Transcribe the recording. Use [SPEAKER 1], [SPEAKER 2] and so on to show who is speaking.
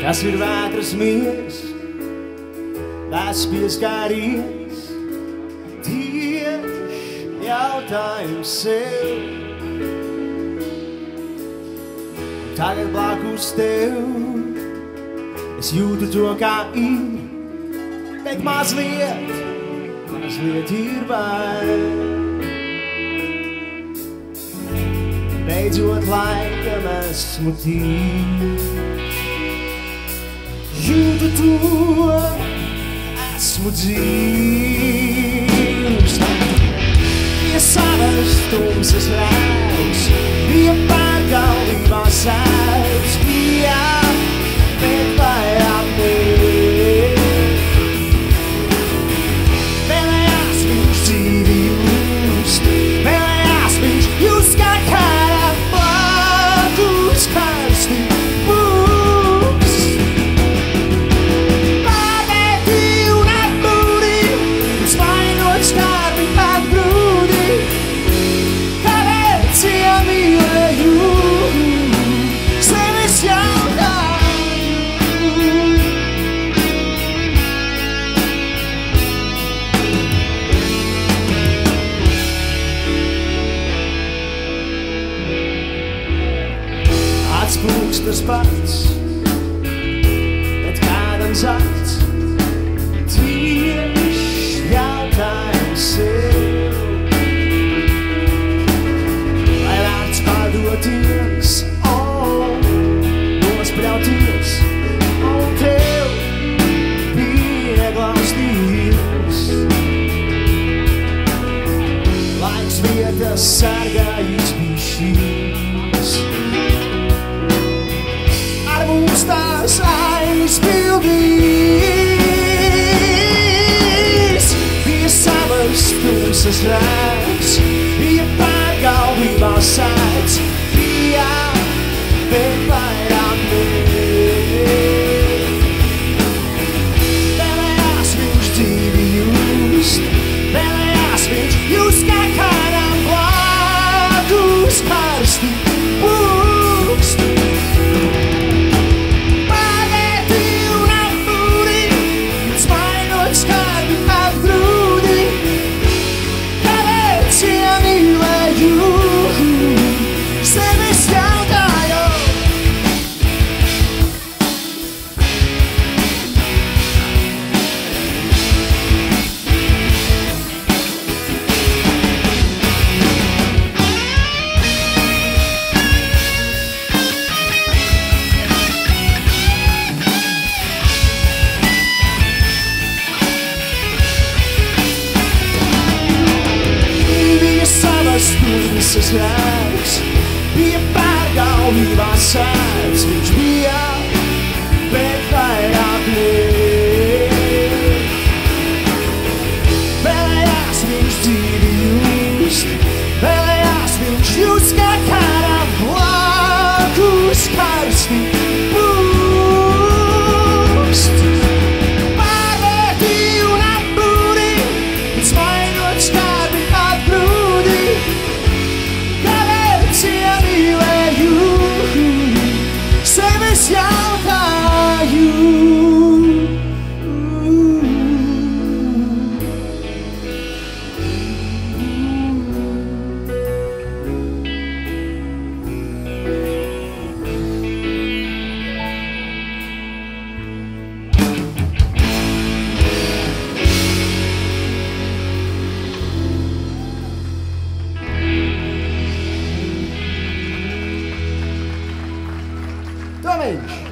[SPEAKER 1] Tas ir vētras miers, tas pieskārīs. Tieši jautājums sev. Tagad blakus tev es jūtu to, kā ir, bet mazliet ir bail. Beidzot laikam esmu tīrs, jūtu to, esmu dzīvs. Pie savas tumsas rēks, pie pārgalvībā sēdz, bija, bet vairāk vēlējās viņš dzīvi just, vēlējās viņš just kā kādā blakus karsti būs. Pārvērtī un atbūri, un svainot skarbi atgrūdi, kāpēc iemīlēju sevis jautāju. Atspūgs tas pats, bet kādam zakts, tieši jautājums sev. Lai vērts padoties, nosprauties, un tev pieglausties. Laiks vietas sargājis bija šīs, ar mums tās aizpildīs. Pie savas tumsas rēks, pie pārgalvībā sēdz, bija, bet vairāk vēlējās viņš dzīvi just, vēlējās viņš just kā kādam blakus karsti būst. Pārvērtī un atbūri, svainot skarbi atgrūdi, kāpēc iemīlēju sevis jautāju. Bija savas tumsas rēks, pie pārgalvībā sēdz, viņš bija, bet vairāk vēlējās viņš dzīvi just, vēlējās viņš just kā kādam blakus karsti būst. Pārvērtī un atbūri, svainot skarbi atgrūdi, kāpēc iemīlēju sevis jautāju. Tomiņš!